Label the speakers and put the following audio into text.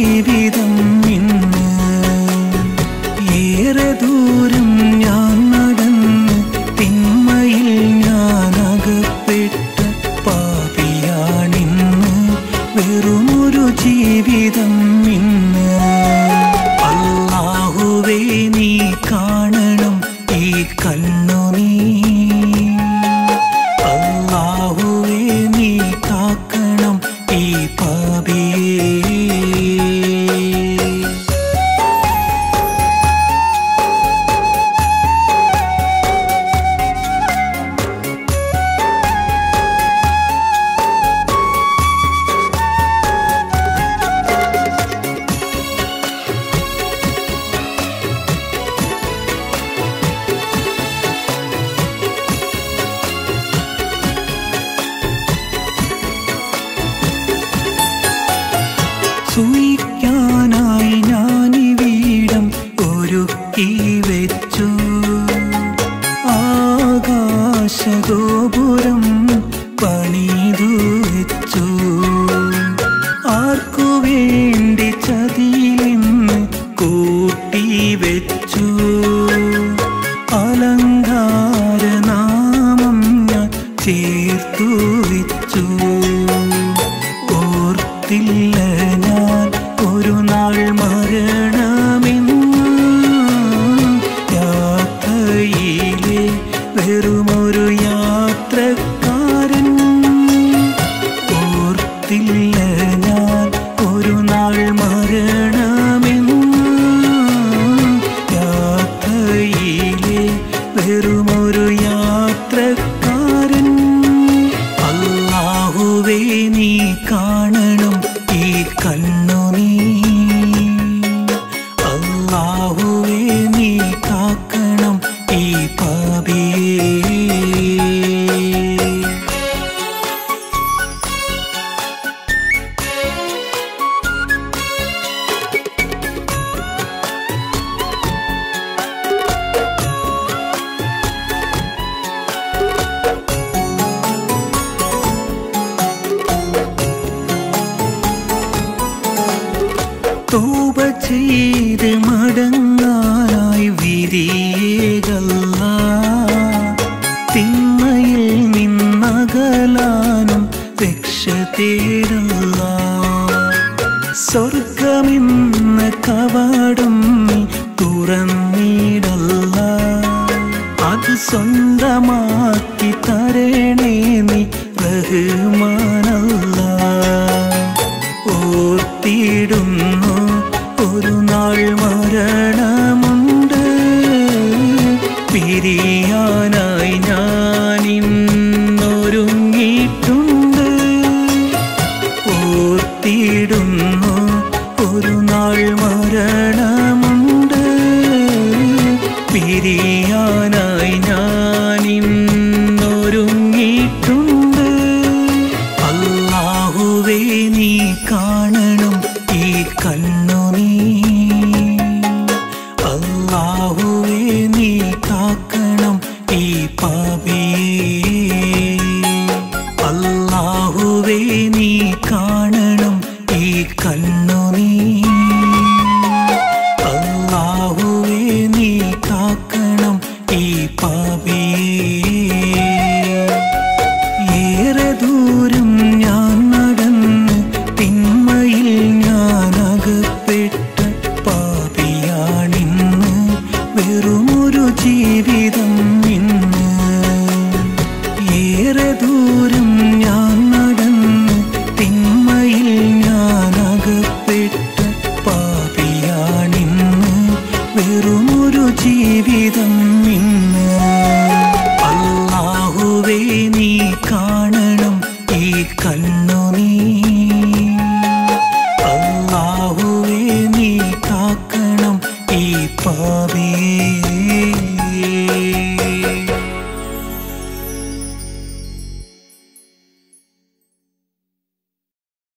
Speaker 1: ജീവിതം ഇന്ന്. ഏറെ ദൂരം ഞാൻ നടന്ന് തിന്മയിൽ ഞാൻ അകപ്പെട്ട പാപിയാണിന്ന്. വെറുമൊരു ജീവിതം ഇന്ന്. അല്ലാഹുവേ നീ കാണണം ഈ കണ്ണുനീർ. അല്ലാഹുവേ നീ കാക്കണം ഈ പാപിയെ. സൂയിക്കാനായി ഞാനിവിടം ഒരുക്കി വെച്ചു. ആകാശഗോപുരം പണിതു വെച്ചു. ആർക്കു വേണ്ടി ചതിയിലിന്ന് കൂട്ടി വെച്ചു. അലങ്കാരനാമം ഞാൻ ചേർത്തു വെച്ചു. ഓർത്തില്ല ഞാൻ ഒരു നാൾ മരണമെന്ന്. യാത്രയിലെ വെറുമൊരു യാത്രക്കാരൻ. ഓർത്തില്ല ഞാൻ ഒരു നാൾ മരണമെന്ന്. യാത്രയിലെ വെറുമൊരു യാത്രക്കാരൻ. അല്ലാഹുവേ നീ കാണണം ഈ കണ്ണുനീർ. അല്ലാഹുവേ നീ കാക്കണം ഈ പാപിയെ. തൗബ ചെയ്ത് മടങ്ങാനായി വിധിയേകല്ല. തിന്മയിൽ നിന്നകലാനും രക്ഷ തേടല്ല. സ്വർഗമെന്ന കവാടം നീ തുറന്നിടല്ല. അത് സ്വന്തമാക്കി തരണേ നീ റഹ്മാനല്ല. ഓർത്തിടുന്നു ഒരു നാൾ മരണമുണ്ട്. പിരിയാനായി ഞാനിന്നൊരുങ്ങിയിട്ടുണ്ട്. ഓർത്തിടുന്നു ഒരു നാൾ മരണമുണ്ട്. പിരിയാനായി ഞാനിന്നൊരുങ്ങിയിട്ടുണ്ട്. അല്ലാഹുവേ നീ കാണണം ഈ കണ്ണുനീർ. അല്ലാഹുവേ നീ കാക്കണം ഈ പാപിയെ. അല്ലാഹുവേ നീ കാണണം ഈ കണ്ണുനീർ. അല്ലാഹുവേ നീ കാക്കണം ഈ പാപിയെ. ഏറെ ദൂരം ഞാൻ നടന്ന് തിന്മയിൽ ഞാൻ അകപ്പെട്ട പാപിയാണിന്ന്. വെറുമൊരു ജീവിതം ഇന്ന്. ഏറെ ദൂരം ഞാൻ നടന്ന് തിന്മയിൽ ഞാൻ അകപ്പെട്ട പാപിയാണിന്ന്. വെറുമൊരു ജീവിതം ഇന്ന്. അല്ലാഹുവേ നീ കാണണം ഈ കണ്ണുനീർ. അല്ലാഹുവേ നീ കാക്കണം ഈ പാപിയെ.